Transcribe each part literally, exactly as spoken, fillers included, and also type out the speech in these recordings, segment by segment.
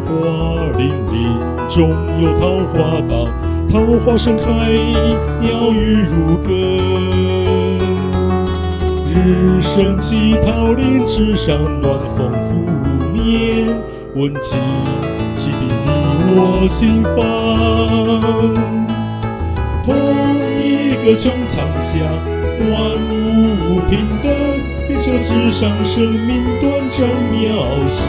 花林林中有桃花岛，桃花盛开，鸟语如歌。日升起，桃林之上，暖风拂面，温馨洗涤你我心房。同一个穹苍下，万物平等，地球之上，生命短暂渺小。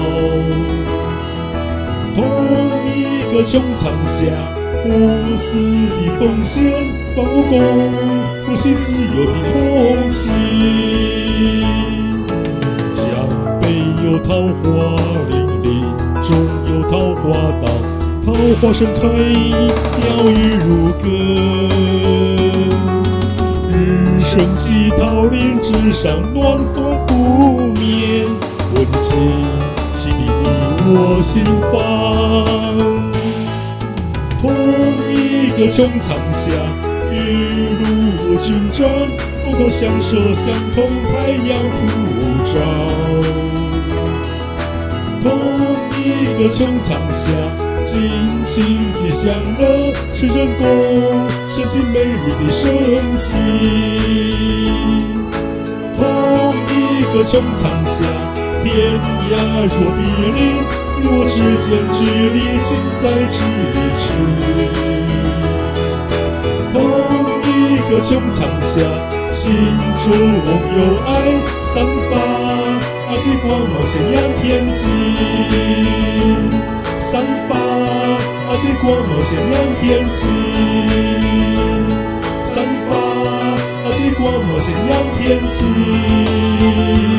同一个穹苍下，无私的奉献，万物共呼吸自由的空气。江北有桃花林林，中有桃花岛，桃花盛开，鸟语如歌。日升起，桃林之上，暖风拂面，温馨洗涤你我心房。同一个穹苍下，雨露均沾，共同享受相同太阳普照。同一个穹苍下，尽情地享乐，是人共升起美丽的生机。同一个穹苍下，天涯若比邻，你我之间距离近在咫尺。同一个穹苍下，心中有爱，散发的光芒显扬天际。散发的光芒显扬天际，散发的光芒显扬天际。